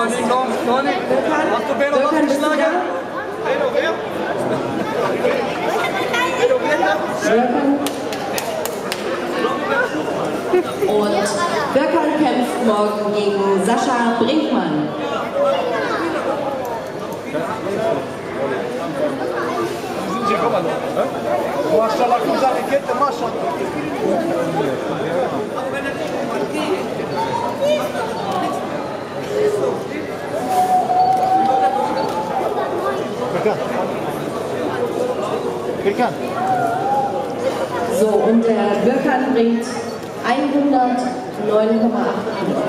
Und Birkan kämpft morgen gegen Sascha Brinkmann. So, und der Birkan bringt 109,8 Kilo.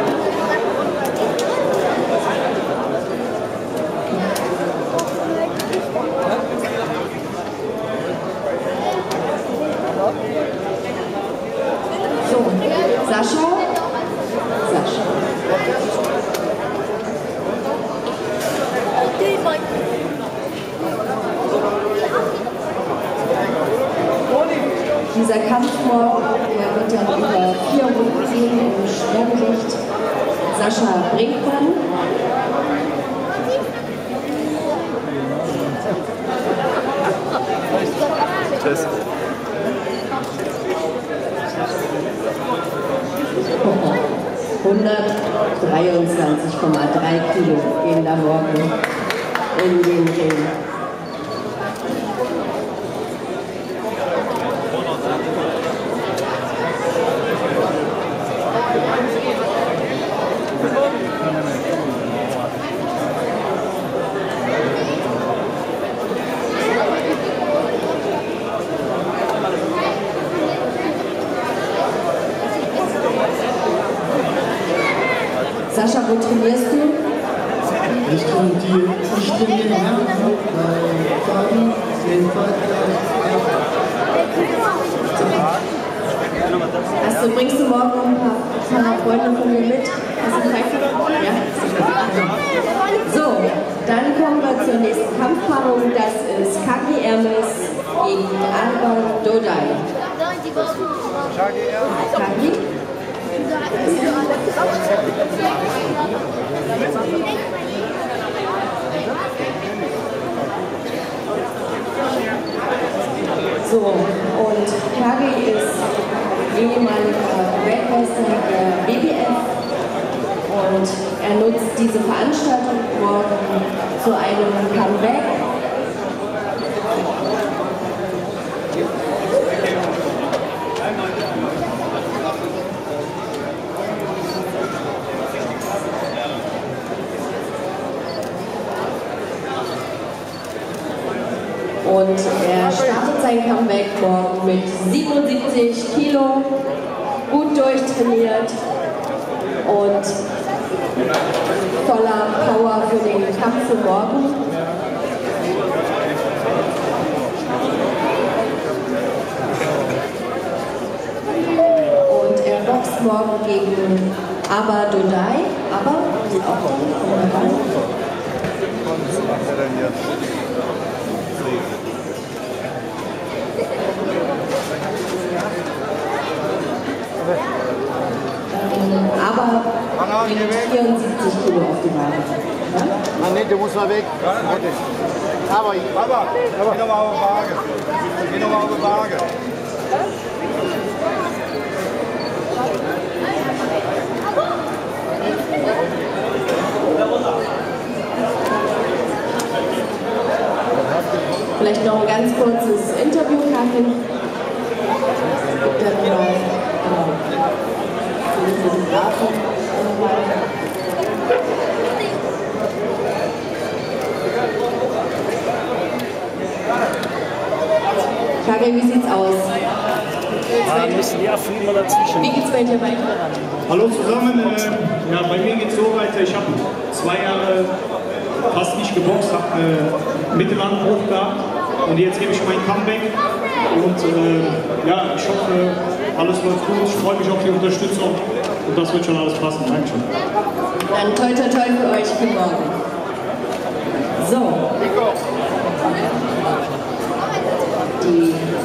So, Sascha. Dieser Kampf morgen, der wird dann über 4 Runden gehen im Schwergewicht. Sascha Brinkmann. Tschüss. 123,3 Kilo gehen da morgen in den Ring. Sascha, wo trainierst du? Ich trainiere Herren bei Fabi, Bringst du morgen ein paar Freunde von mir mit? Hast du Zeit? Ja? So, dann kommen wir zur nächsten Kampfpaarung. Das ist Kaki Ermes gegen Alban Dodai. Kaki? So, und Kagi ist ehemaliger Weltmeister der BBF und er nutzt diese Veranstaltung morgen zu einem Comeback. Und er startet sein Comeback morgen mit 77 Kilo, gut durchtrainiert und voller Power für den Kampf für morgen. Und er boxt morgen gegen Aber Dodai. Aber ist auch dabei. Aber mit 74 Kilo auf die Waage. Ja? Nee, du musst mal weg. Aber, geh nochmal auf die Waage. Geh nochmal auf die Waage. Vielleicht noch ein ganz kurzes Interview, Karin. Dann mal für die Fotografen. Karin, wie sieht's aus? Wir müssen ja viel mal dazwischen. Wie geht's bei dir weiter? Hallo zusammen, ja, bei mir geht es so weiter. Ich habe 2 Jahre fast nicht geboxt, habe Mittelland hoch gehabt und jetzt gebe ich mein Comeback und ja, ich hoffe, alles läuft gut. Ich freue mich auf die Unterstützung und das wird schon alles passen. Dankeschön. Dann toi toi toi für euch für morgen. So. Die